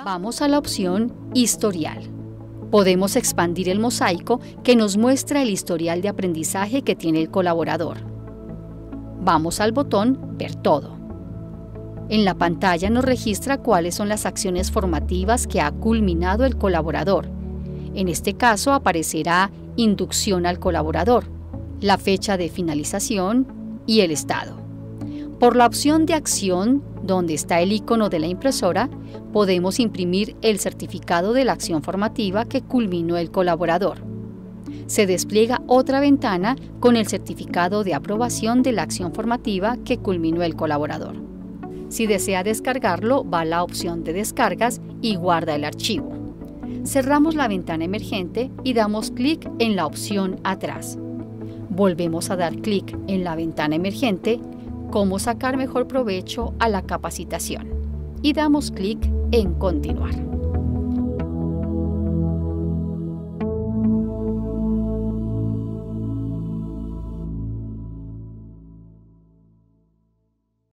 Vamos a la opción Historial. Podemos expandir el mosaico que nos muestra el historial de aprendizaje que tiene el colaborador. Vamos al botón Ver todo. En la pantalla nos registra cuáles son las acciones formativas que ha culminado el colaborador. En este caso aparecerá Inducción al colaborador, la fecha de finalización y el estado. Por la opción de acción, donde está el icono de la impresora, podemos imprimir el certificado de la acción formativa que culminó el colaborador. Se despliega otra ventana con el certificado de aprobación de la acción formativa que culminó el colaborador. Si desea descargarlo, va a la opción de descargas y guarda el archivo. Cerramos la ventana emergente y damos clic en la opción Atrás. Volvemos a dar clic en la ventana emergente, Cómo sacar mejor provecho a la capacitación, y damos clic en Continuar.